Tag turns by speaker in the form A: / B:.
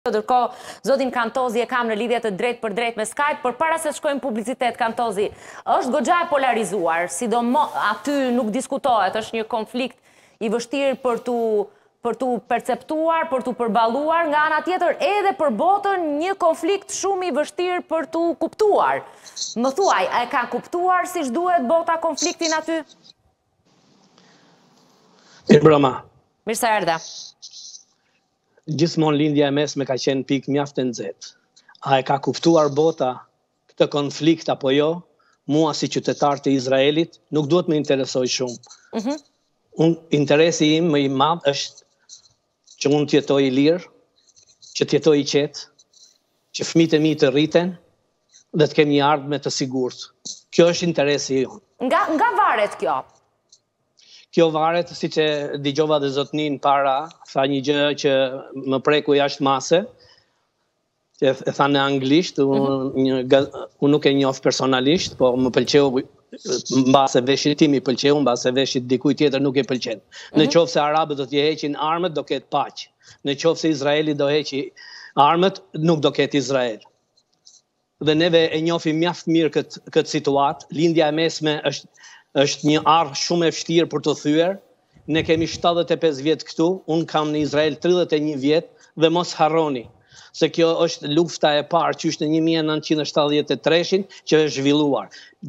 A: Ndërkohë, zotin Kantozi e kam në lidhje të drejt për drejt me Skype, për para se të shkojmë publicitet, Kantozi, është goxha e polarizuar, sidomos aty nuk diskutohet, është një konflikt i vështirë për tu perceptuar, për tu përballuar, nga ana tjetër edhe për botën një konflikt shumë i vështirë për tu kuptuar. Më thuaj, a e ka kuptuar siç duhet bota konfliktin aty?
B: Mirëmbrëma.
A: Mirë se erdha.
B: Gjithmonë lindja e mesme ka qenë pikë mjaft e nxehtë. A e ka kuptuar bota këtë konflikt apo jo? Mua si qytetar të Izraelit nuk duhet më interesoj shumë. Interesi im më i madh është që unë të jetoj i lirë, që të jetoj i qetë, që fëmijët e mi të rriten dhe të kemi një ardhmë të sigurt. Kjo është interesi jon.
A: Nga varet kjo?
B: Kjo varet, si që dëgjova dhe zotnin para, tha një gjë që më preku jashtë mase, që e tha në anglisht, unë nuk e njoh personalisht, po më pëlqeu mbase veshit tim i pëlqeu, mbase veshit dikuj tjetër nuk e pëlqen. Në qoftë se arabët do t'i heqin armët, do ketë paqë. Në qoftë se Izraeli do heqi armët, nuk do ketë Izrael. Dhe neve e njohim mjaft mirë këtë situatë. Lindja e mesme është një arë shumë e vështirë për të thyer. Ne kemi 75 vjet këtu, unë kam në Izrael 31 vjet dhe mos harroni se kjo është lufta e parë që është në 1973 që është zhvilluar.